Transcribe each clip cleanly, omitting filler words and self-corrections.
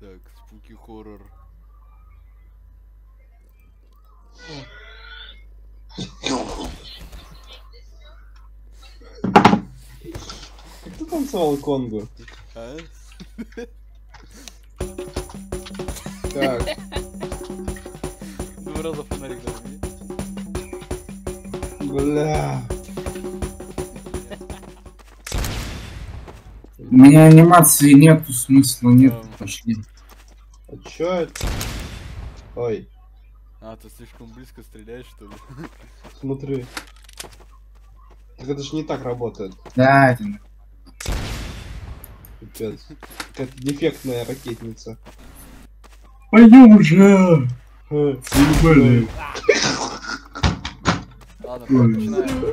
Так, спуки хоррор. Кто танцевал Конго? А? Так. 2 раза фонарик зажги. Бля. У меня анимации нету, смысла нет, пошли. А чё это? Ой, А, ты слишком близко стреляешь, что ли? смотри. Так это же не так работает. Да, это... Пипец. Какая-то дефектная ракетница. Пойдем уже! Блин. Ладно, начинаем.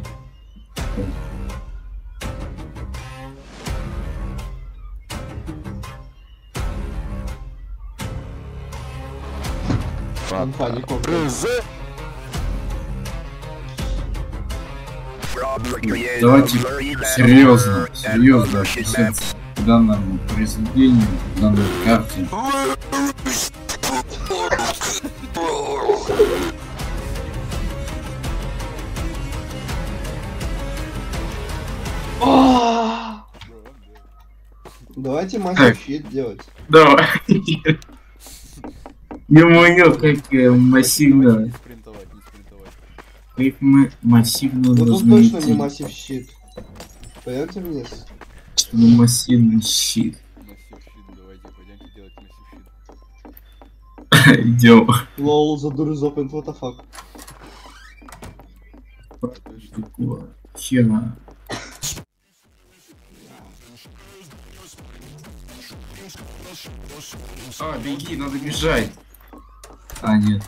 Инфа не копия. Давайте серьезно, серьезно относиться к данному произведению, к данной карте. Давайте мастер щит делать. Давай. Ё-моё, как массивно. Не спринтовать, не спринтовать. Как мы массивно Вот тут должны точно не идти. массив щит. Пойдемте вниз. Что мы массивный щит. Массив щит, давайте, пойдемте делать массив щит. Идем. Лол, the door is open, what the fuck. Какого хера? А, беги, надо бежать. А, нет.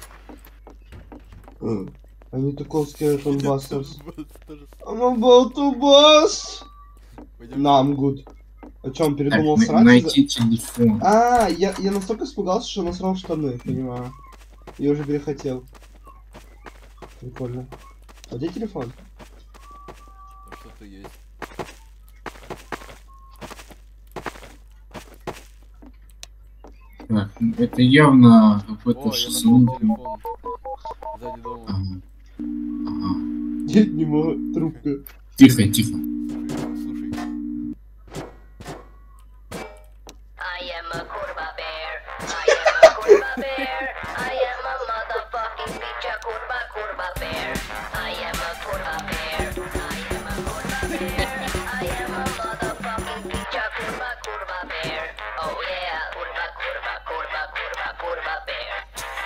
Они такой skeleton busters. I'm about to bust! Нам good. О чем передумал Так, срать? найти телефон. А, я настолько испугался, что насрал в штаны, понимаю. Я уже перехотел. Прикольно. А где телефон? Там что-то есть. Так, это явно О, какой-то я нашел шизанутый. телефон. Сзади дома. Ага. Ага. Не могу, трубка. Тихо, тихо. Слушай. I am a kurva bear. I am a kurva bear. I am a motherfucking bitch, a kurva bear. I am a kurva bear. I am a kurva bear. I am a motherfucking bitch, a kurva bear. Oh yeah, kurva bear.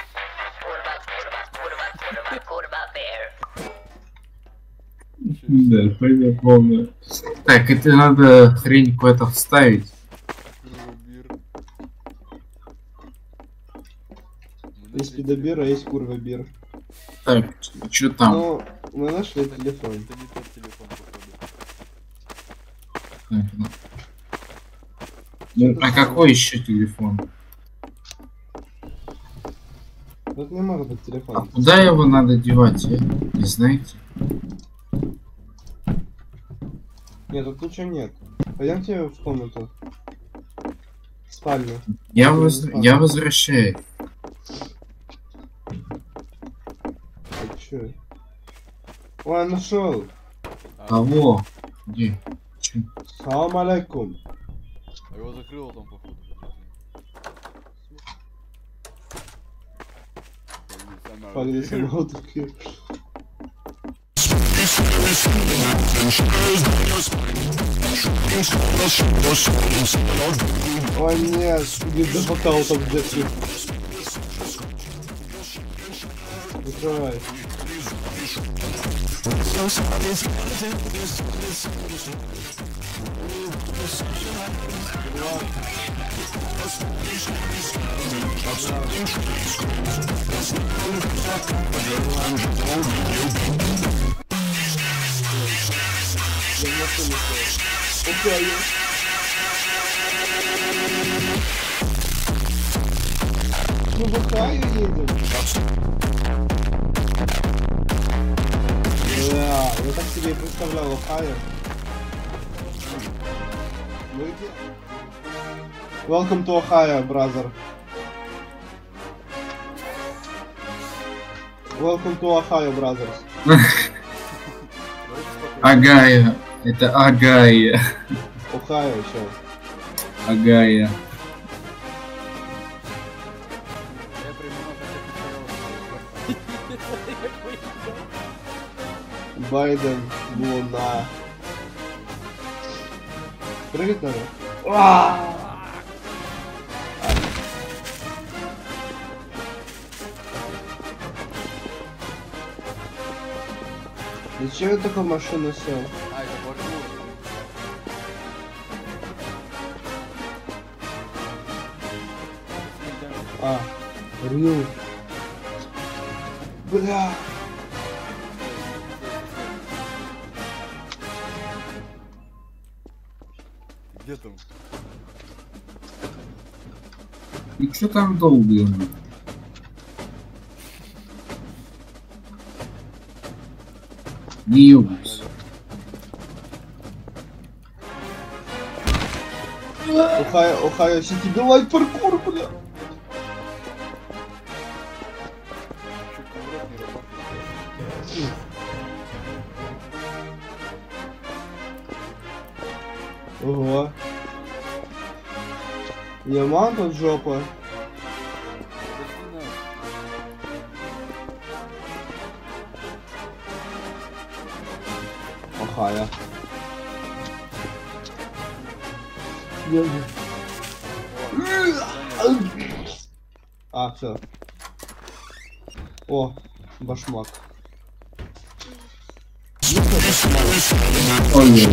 Kurva bear. Да, пойдем полная. Так, это надо хрень куда-то вставить. Курва-бир. Есть пидобир, а есть курва-бир. Так, что там? Ну, мы нашли телефон. Это не тот телефон, походу. Так, ну. Ну, а какой еще телефон? Тут не может быть А телефон. куда его надо девать, не знаете? Нет, тут ничего нет. Пойдемте в комнату. В спальню. Я возвращаюсь. А чё? Ой, нашел. Кого? Где? Чё? Салам алейкум. А его закрыло там, походу. Погли самоутки. О нет, не захватал там где-то. Закрывай. Ну, в Ohio едем. Да, я так себе и представлял Ohio. Ну и где? Welcome to Ohio, brother. Welcome to Ohio, brothers. Давайте спокойно. Агая. Это Агая. Ohio, чел. Агая. Я придумал, как это Байден, Луна. Прыгать надо? А! Зачем я такую машину сел? А, это паркур. А, рю. Бля. Где там? И чё там долго? Ньюс. Ohio City Delight паркур, бля. Шутка в рот не работает. Ого. Яман тут жопа. Подожди нас. Ohio. А, все. О, башмак. Ой,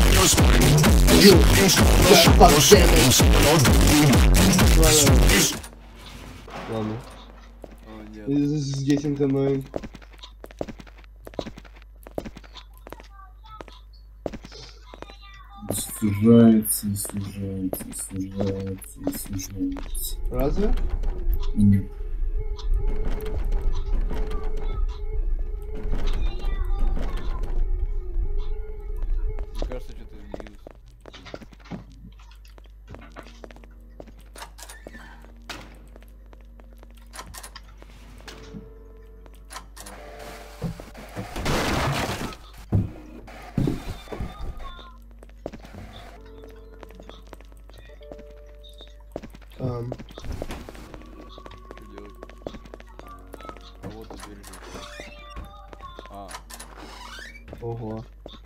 Ладно. О, нет. Здесь инкоминг. сужается, и сужается, и сужается, и сужается. Разве? Нет. Мне кажется, что-то изменилось. Что делать? А вот тут дверь же. А, Ого.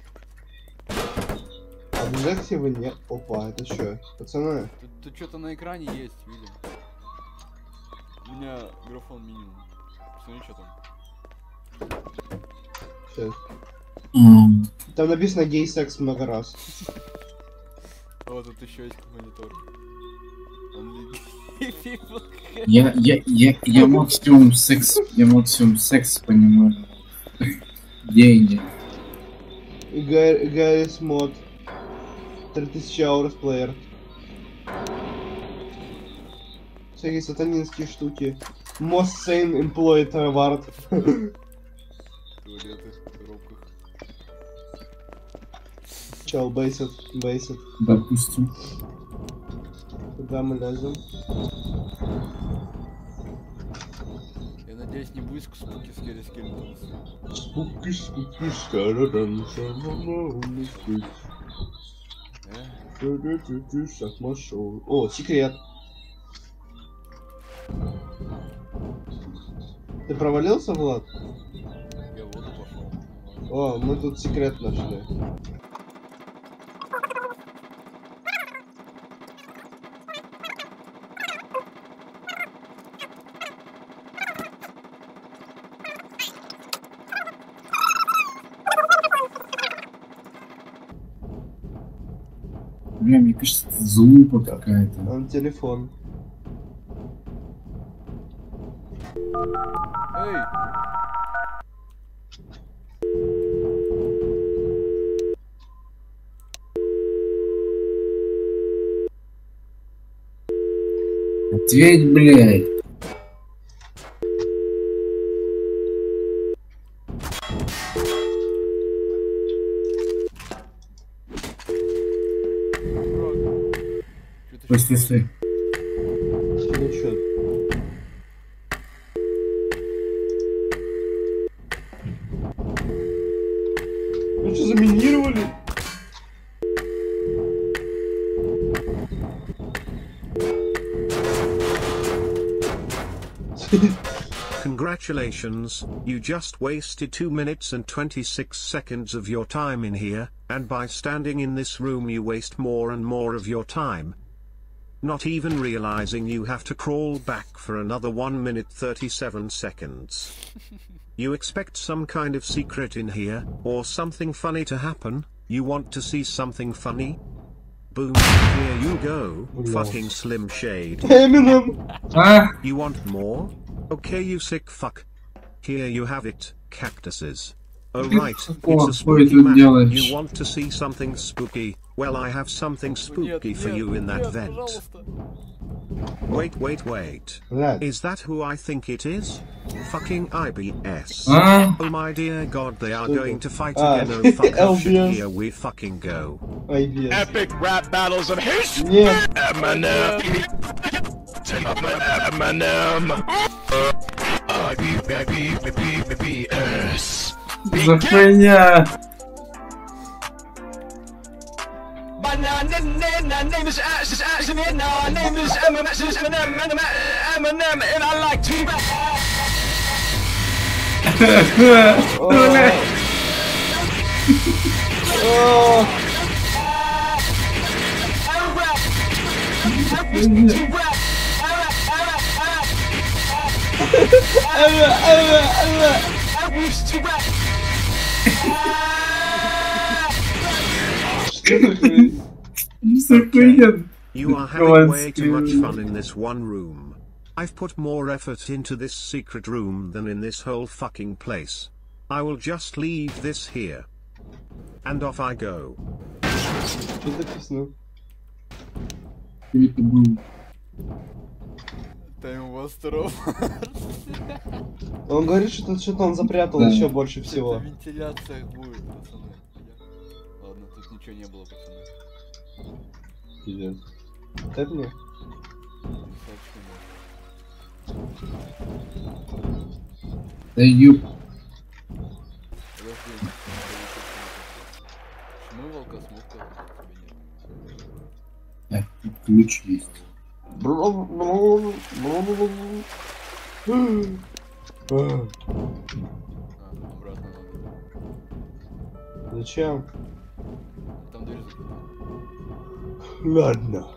Объектива нет. Опа, это что? Пацаны, тут что-то на экране есть, видим. У меня графон минимум. Посмотри, что там. сейчас. М, Там написано гей-секс много раз. Вот тут еще есть монитор. Only gay people can- Я максимум секс понимаю. Деньги. Гаррис мод. 3000 hours player. Всякие сатанинские штуки. Most sane employee award. Туалеты в коробках. Чел, бейсит. Допустим. Куда мы лезем? Я надеюсь, не будет спуки скелли скелетонс. Спуки, скарадан, О, секрет. Ты провалился, Влад? Я в воду пошел. О, мы тут секрет нашли. Бля, мне кажется, это залупа какая-то. Он телефон. Эй! Ответь, блядь. Что-то Пусть ты. Скриншот. Ну что, заминировали? Congratulations, you just wasted 2 minutes and 26 seconds of your time in here, and by standing in this room you waste more and more of your time. Not even realizing you have to crawl back for another 1 minute 37 seconds. You expect some kind of secret in here, or something funny to happen? You want to see something funny? Boom, here you go, fucking Slim Shade. Eminem. А? You want more? Okay, you sick fuck. Here you have it, cactuses. Oh right, it's a spooky map. You want to see something spooky? Well, I have something spooky for you in that vent. Wait. That. Is that who I think it is? Fucking IBS. А? Oh my dear god, they are Super. going to fight Ah, again. Oh fuck, oh shit, LBS. here we fucking go. IBS. Epic rap battles of hate. Нет. Eminem. IBS. За хуйня. My name is Eminem. My name is Eminem, and I like to rap. О, I rap. I used to rap. I used to rap. что такое? За хуйня. You are Go having on, way too much Stu. fun in this one room. I've put more effort into this secret room than in this whole fucking place. I will just leave this here. And off I go. Что написано? Это был. Таймвастеров. Он говорит, что что-то он запрятал Да. еще больше Это всего. вентиляция будет, пацаны. Ладно, тут ничего не было, пацаны. Пиздец. Это мне? Да ёп. Подожди. Почему волка смог Так, тут ключ есть. Обратно надо. Зачем? Там дверь закрыта. Ладно.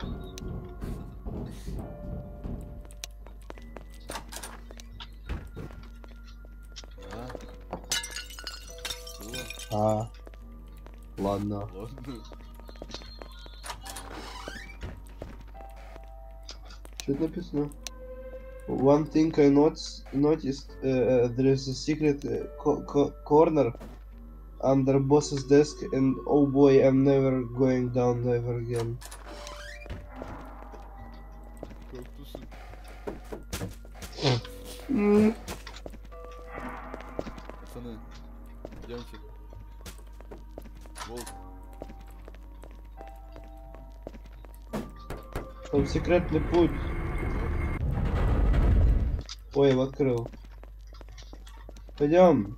Ладно. Ладно. Что это написано? One thing I noticed, there is a secret corner under boss's desk, and oh boy, I'm never going down never again. Кактусы. Пацаны, идемте. Волк. Там секретный путь. Ой, его открыл. Пойдем.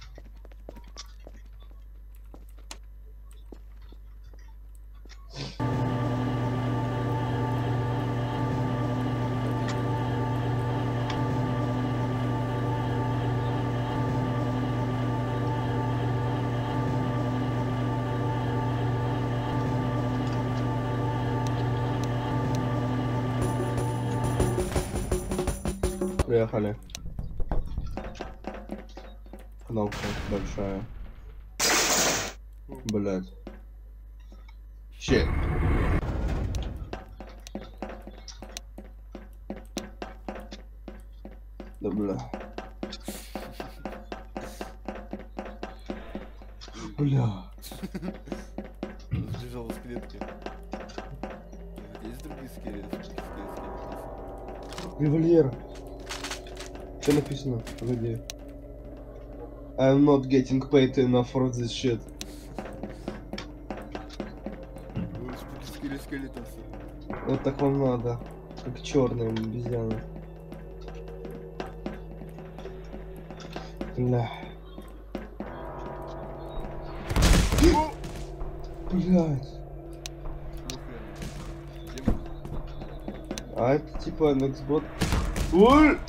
Приехали. Кнопка большая. Блять. Щит. Да бля. Бля. Сбежал из клетки. Есть другие скелеты? Револьвер. Что написано? Погоди. I'm not getting paid enough for this shit. Скелетонсы. Вот так вам надо. Как черные обезьяны. Бля. Блять. А это типа Nextbot. Ой!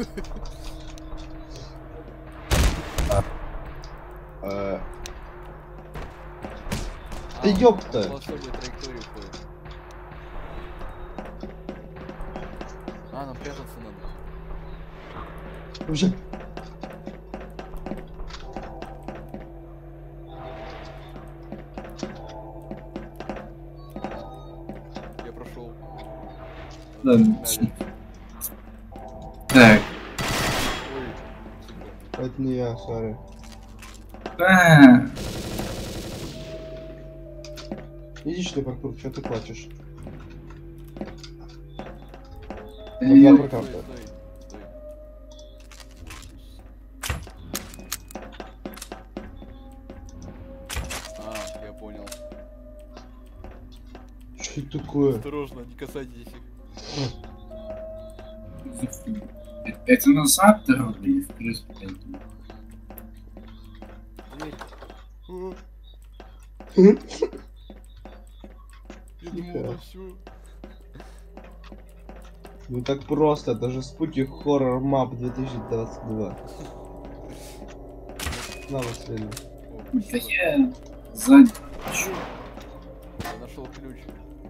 Да ёпта! Волшебная траектория уходит. А, нам прятаться надо. Уже. Я прошел. Ладно. Так. Ой, супер. Это не я, сори. Видишь ты, паркур, что ты плачешь? Ну, я Эй, прокал. Стой. А, я понял. Что это такое? Осторожно, не касайтесь их. Это назад дорога или вперед? Дверь. О, я думал, Тихо. на всё. Ну так просто, даже Spooky Horror Map 2022. На, Василий. О, Да спасибо. я сзади. Я нашел ключ.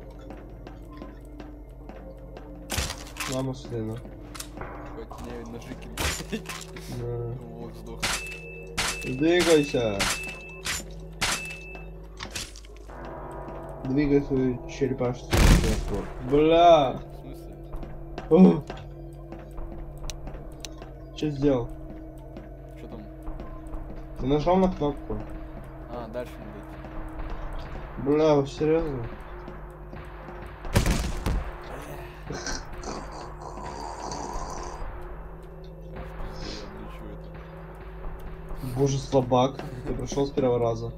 На, Василий. Хоть мне ножи кинуть. Вот, сдох. Двигайся. Двигай свою черепашную стопу. Бля. В смысле? Что сделал? Что там? Ты нажал на кнопку. А, дальше надо идти. Бля, вы серьезно? Я облечу это. Боже, слабак. Ты прошел с первого раза.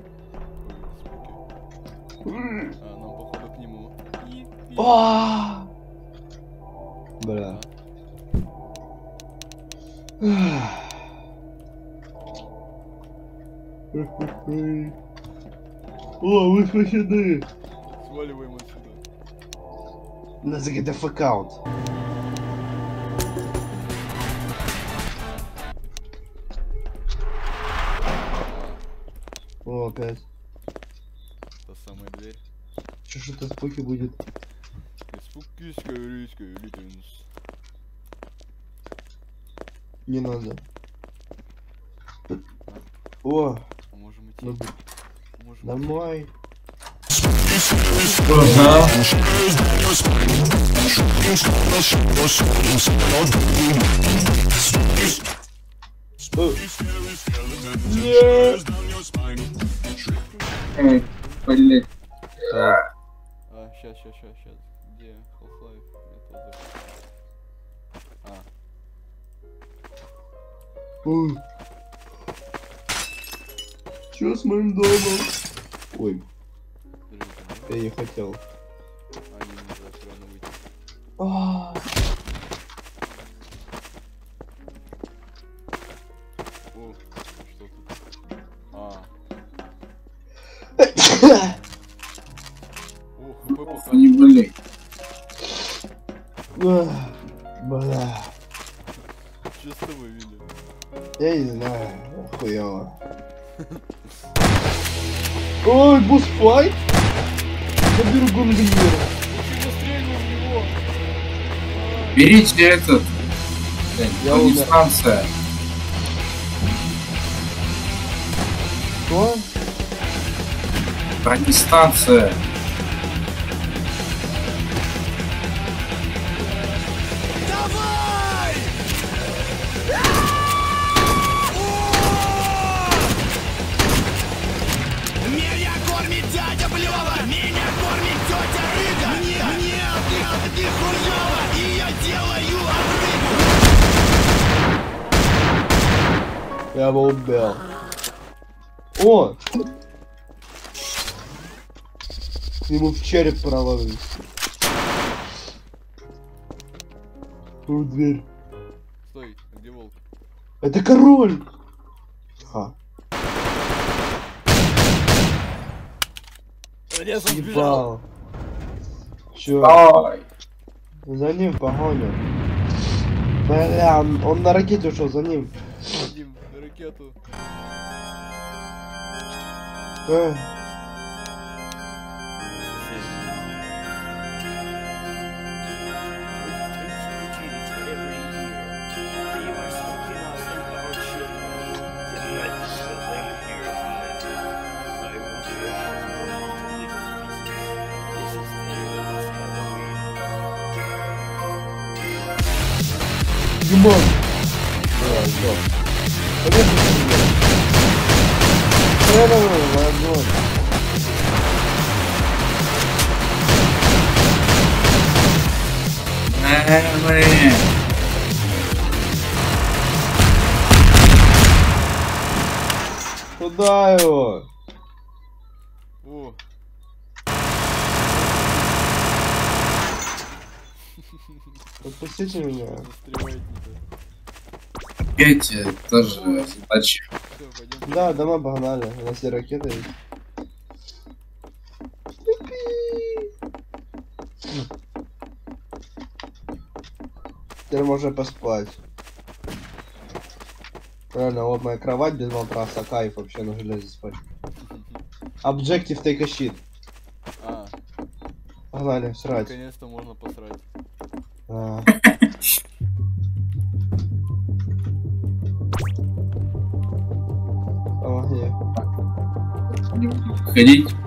Ой, спуки. А, нам походу к нему. Бля. О, вы спасены! Сваливаем отсюда. Let's get the fuck out. О, опять. Та самая дверь. Че что-то спуки будет? Спуки, скорее, скелетонс. Не надо. О, А можем идти? ну, Можем домой. Ага. Нет. Эй, блядь. А, щас. Где Half-Life? Я тоже. А, Ой. Чё с моим домом? Ой, подождите, я не хотел. а, не нельзя все равно выйти. А, О, что тут? А. О, ХП пока. Не болей. Бля. Что с тобой, Вилли? Я не знаю, хуёво. Ой, босс-файт? Заберу гундир. Застрелил в него! Берите этот. Блядь, Я умер. дистанция. Что? Радиостанция. Меня кормит дядя Блёва! Меня кормит тетя Рыга! Мне от них хуёво! И я делаю отрыв! Я его убил. О! К нему в череп проловился. В дверь. Стой, а где волк? Это король! А, Лес, он сбежал. ебал. Чё? Ай! За ним погоня. Бля, он на ракете ушел, за ним. Дим, на ракету. А, Димон! Бля, всё. Конечно, Димон. Стреляй в огонь. Блин. Куда его? О, Отпустите меня. застревает Эти тоже задачи. Все, пойдем. Да, домой погнали. У нас все ракеты есть. Теперь можно поспать. Правильно, вот моя кровать без матраса, кайф вообще на железе спать. Objective take a shit. А, Погнали, срать. наконец-то можно посрать. А. Помоги. Ходить.